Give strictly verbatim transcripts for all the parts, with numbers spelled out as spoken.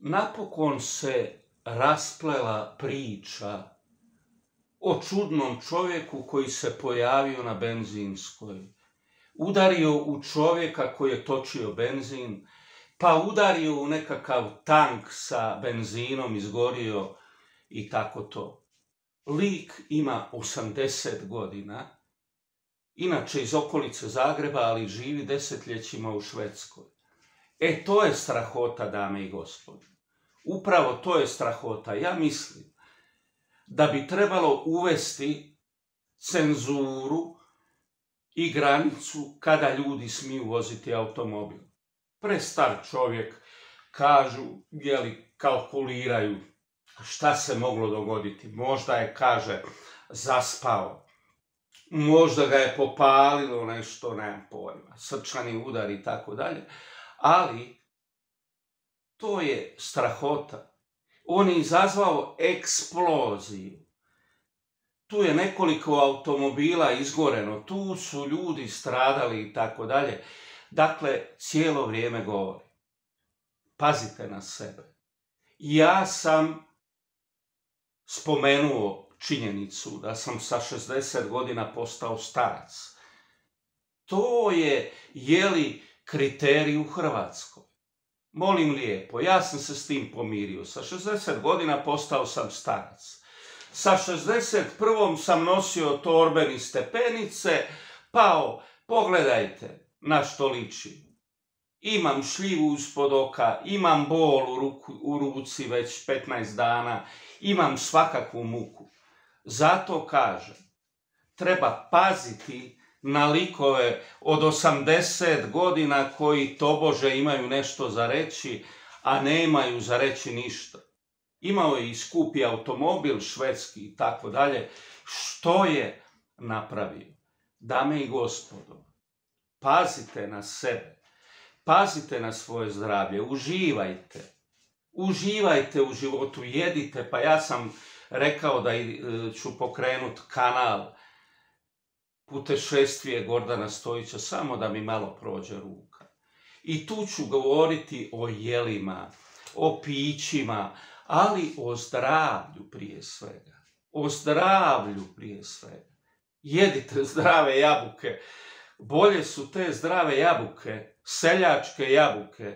Napokon se rasplela priča o čudnom čovjeku koji se pojavio na benzinskoj. Udario u čovjeka koji je točio benzin, pa udario u nekakav tank sa benzinom, izgorio i tako to. Lik ima osamdeset godina, inače iz okolice Zagreba, ali živi desetljećima u Švedskoj. E, to je strahota, dame i gospodo. Upravo to je strahota. Ja mislim da bi trebalo uvesti cenzuru i granicu kada ljudi smiju voziti automobil. Prestar čovjek, kažu, jeli, kalkuliraju šta se moglo dogoditi. Možda je, kaže, zaspao. Možda ga je popalilo nešto, nemam pojma, srčani udar i tako dalje. Ali to je strahota. On je izazvao eksploziju. Tu je nekoliko automobila izgoreno, tu su ljudi stradali i tako dalje. Dakle, cijelo vrijeme govori. Pazite na sebe. Ja sam spomenuo činjenicu da sam sa šezdeset godina postao starac. To je, jeli, kriterij u Hrvatskoj. Molim lijepo, ja sam se s tim pomirio. Sa šezdeset godina postao sam starac. Sa šezdeset prvom sam nosio torben i stepenice, pao, pogledajte na što liči. Imam šljivu ispod oka, imam bol u, ruku, u ruci već petnaest dana, imam svakakvu muku. Zato kažem, treba paziti na likove od osamdeset godina koji tobože imaju nešto za reći, a nemaju za reći ništa. Imao je i skupi automobil, švedski i tako dalje. Što je napravio? Dame i gospodo, pazite na sebe, pazite na svoje zdravlje, uživajte. Uživajte u životu, jedite, pa ja sam rekao da ću pokrenuti kanal Putešestvije Gordana Stojića, samo da mi malo prođe ruka. I tu ću govoriti o jelima, o pićima, ali o zdravlju prije svega. O zdravlju prije svega. Jedite zdrave jabuke. Bolje su te zdrave jabuke, seljačke jabuke,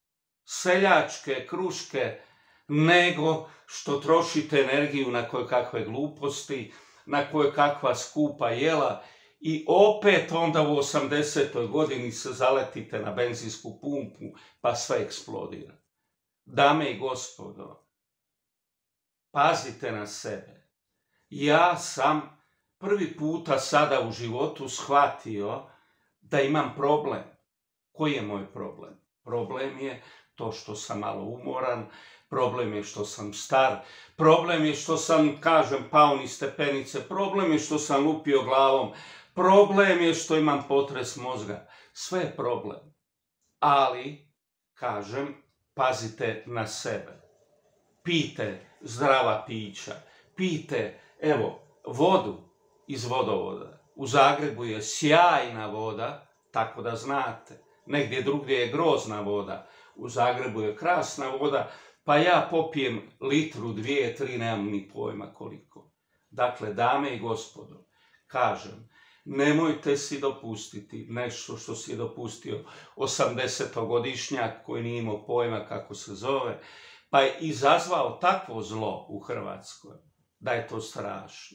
seljačke kruške, nego što trošite energiju na koje kakve gluposti, na koje kakva skupa jela i opet onda u osamdesetoj godini se zaletite na benzinsku pumpu pa sve eksplodira. Dame i gospodo, pazite na sebe. Ja sam prvi puta sada u životu shvatio da imam problem. Koji je moj problem? Problem je to što sam malo umoran, problem je što sam star, problem je što sam, kažem, pao niz stepenice, problem je što sam lupio glavom, problem je što imam potres mozga. Sve je problem. Ali, kažem, pazite na sebe. Pijte zdrava pića. Pijte, evo, vodu iz vodovoda. U Zagrebu je sjajna voda, tako da znate. Negdje drugdje je grozna voda. U Zagrebu je krasna voda, pa ja popijem litru, dvije, tri, nemam ni pojma koliko. Dakle, dame i gospodo, kažem, nemojte si dopustiti nešto što si je dopustio osamdesetogodišnjak koji nije imao pojma kako se zove, pa je izazvao takvo zlo u Hrvatskoj, da je to strašno.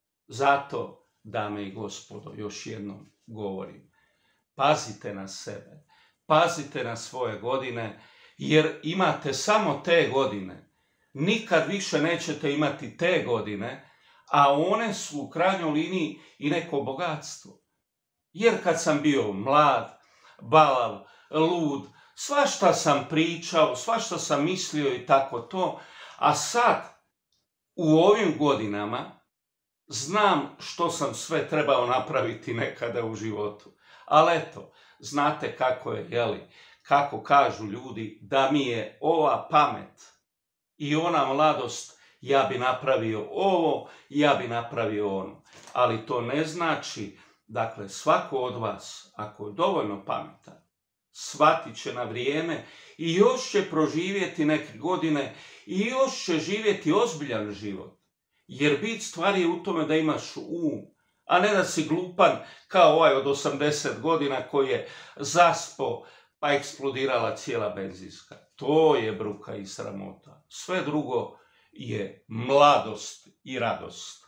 Zato, dame i gospodo, još jednom govorim, pazite na sebe, pazite na svoje godine, jer imate samo te godine. Nikad više nećete imati te godine, a one su u krajnjoj liniji i neko bogatstvo. Jer kad sam bio mlad, balav, lud, svašta sam pričao, svašta sam mislio i tako to, a sad, u ovim godinama, znam što sam sve trebao napraviti nekada u životu. Ali eto, znate kako je, jeli, kako kažu ljudi, da mi je ova pamet i ona mladost, ja bi napravio ovo, ja bi napravio ono. Ali to ne znači, dakle, svako od vas, ako je dovoljno pametan, shvatit će na vrijeme i još će proživjeti neke godine i još će živjeti ozbiljan život. Jer bit stvari je u tome da imaš um, a ne da si glupan kao ovaj od osamdeset godina koji je zaspo pa eksplodirala cijela benzinska. To je bruka i sramota. Sve drugo je mladost i radost.